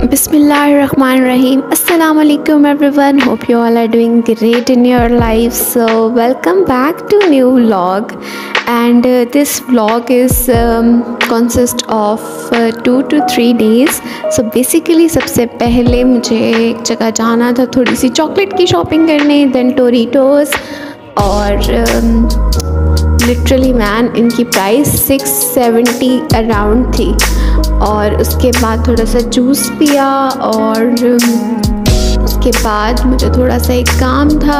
Bismillahirrahmanirrahim. Assalamu alaikum everyone. Hope you all are doing great in your lives. So welcome back to new vlog, and this vlog is consist of 2 to 3 days. So basically सबसे पहले मुझे एक जगह जाना था थोड़ी सी chocolate की शॉपिंग करने, देन टोरिटोस और लिटरली मैन इनकी प्राइस 670 अराउंड थी। और उसके बाद थोड़ा सा जूस पिया और उसके बाद मुझे थोड़ा सा एक काम था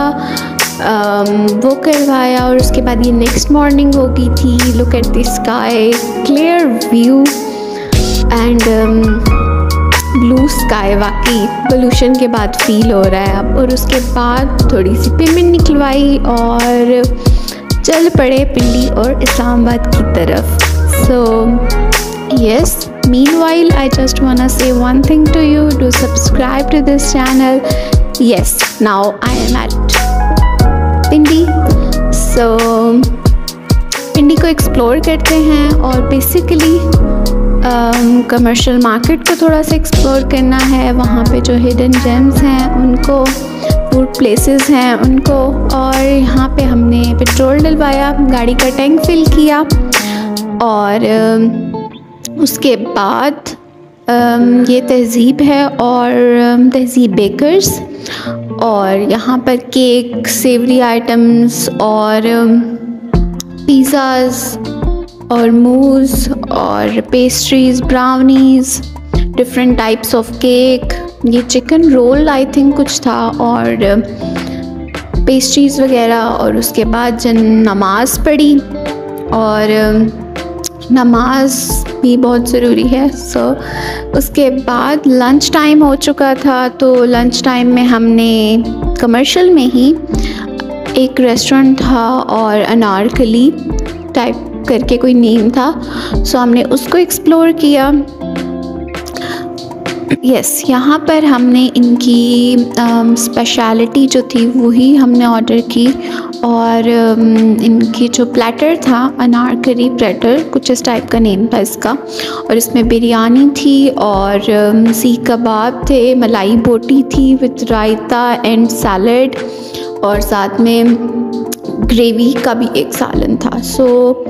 वो करवाया, और उसके बाद ये नेक्स्ट मॉर्निंग हो गई थी। Look at this sky, clear view and blue sky, वाकई पोल्यूशन के बाद फील हो रहा है अब। और उसके बाद थोड़ी सी पेमेंट निकलवाई और चल पड़े पिंडी और इस्लामाबाद की तरफ। So yes, meanwhile I just wanna say one thing to you: do subscribe to this channel. Yes, now I am at Pindi. so Pindi को एक्सप्लोर करते हैं और बेसिकली कमर्शियल मार्केट को थोड़ा सा एक्सप्लोर करना है। वहाँ पे जो हिडन जेम्स हैं उनको, फूड प्लेसेस हैं उनको, और यहाँ पे हमने पेट्रोल डलवाया, गाड़ी का टैंक फिल किया, और उसके बाद ये तहज़ीब है और तहज़ीब बेकर्स, और यहाँ पर केक, सेवरी आइटम्स और पिज़्ज़ाज़ और मूज़ और pastries, brownies, different types of cake, ये चिकन रोल आई थिंक कुछ था, और पेस्ट्रीज़ वगैरह। और उसके बाद जब नमाज़ पढ़ी, और नमाज भी बहुत ज़रूरी है। सो उसके बाद लंच टाइम हो चुका था, तो लंच टाइम में हमने कमर्शियल में ही एक रेस्टोरेंट था और अनारकली टाइप करके कोई नेम था, सो हमने उसको एक्सप्लोर किया। यस, यहाँ पर हमने इनकी स्पेशलिटी जो थी वही हमने ऑर्डर की, और इनकी जो प्लेटर था, अनारकली प्लेटर कुछ इस टाइप का नेम था इसका, और इसमें बिरयानी थी और सीख कबाब थे, मलाई बोटी थी विद रायता एंड सैलड, और साथ में ग्रेवी का भी एक सालन था। सो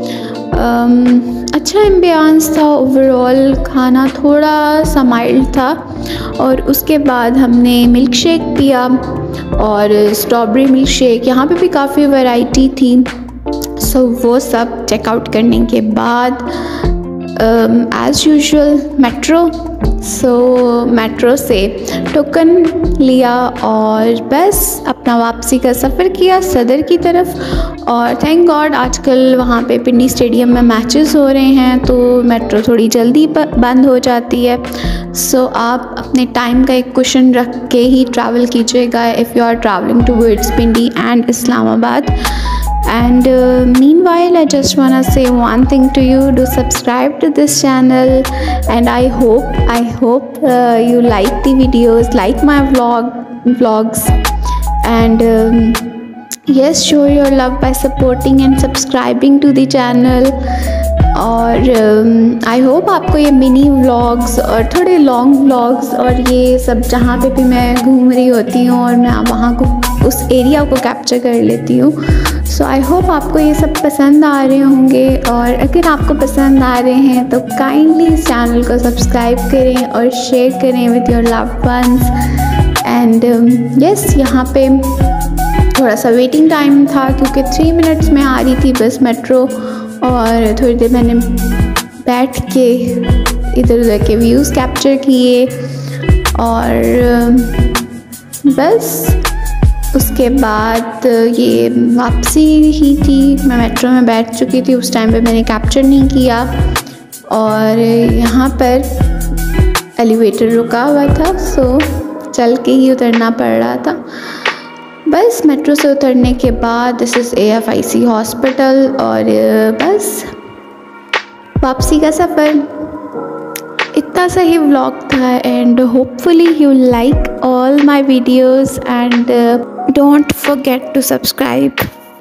अच्छा एम्बियंस था ओवरऑल, खाना थोड़ा सा माइल्ड था। और उसके बाद हमने मिल्क शेक पिया, और स्ट्रॉबेरी मिल्क शेक, यहाँ पे भी काफ़ी वैरायटी थी। सो वो सब चेकआउट करने के बाद as usual metro, so metro से टोकन लिया और बस अपना वापसी का सफ़र किया सदर की तरफ। और थैंक गॉड आजकल वहाँ पे पिंडी स्टेडियम में मैचेस हो रहे हैं, तो मेट्रो थोड़ी जल्दी बंद हो जाती है। सो आप अपने टाइम का एक क्वेश्चन रख के ही ट्रैवल कीजिएगा if you are travelling towards Pindi and Islamabad. And meanwhile I just wanna say one thing to you: do subscribe to this channel, and I hope you like the videos, like my vlogs, and yes, show your love by supporting and subscribing to the channel। और I hope आपको ये mini vlogs और थोड़े long vlogs और ये सब, जहाँ पे भी मैं घूम रही होती हूँ और मैं वहाँ को, उस एरिया को कैप्चर कर लेती हूँ। सो आई होप आपको ये सब पसंद आ रहे होंगे, और अगर आपको पसंद आ रहे हैं तो काइंडली इस चैनल को सब्सक्राइब करें और शेयर करें with your loved ones. And yes, यहाँ पे थोड़ा सा वेटिंग टाइम था क्योंकि 3 मिनट्स में आ रही थी बस मेट्रो, और थोड़ी देर मैंने बैठ के इधर उधर के व्यूज़ कैप्चर किए, और बस उसके बाद ये वापसी ही थी। मैं मेट्रो में बैठ चुकी थी उस टाइम पे, मैंने कैप्चर नहीं किया, और यहाँ पर एलिवेटर रुका हुआ था, सो चल के ही उतरना पड़ रहा था। बस मेट्रो से उतरने के बाद दिस इज़ AFIC हॉस्पिटल, और बस वापसी का सफ़र। इतना सा ही व्लॉग था, and hopefully you like all my videos, and don't forget to subscribe.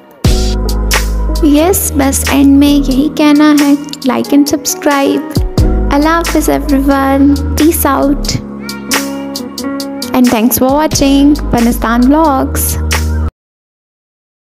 Yes, बस एंड में यही कहना है, लाइक एंड सब्सक्राइब। अल्लाह हाफ़िज़ everyone, peace out. And thanks for watching Funistan vlogs.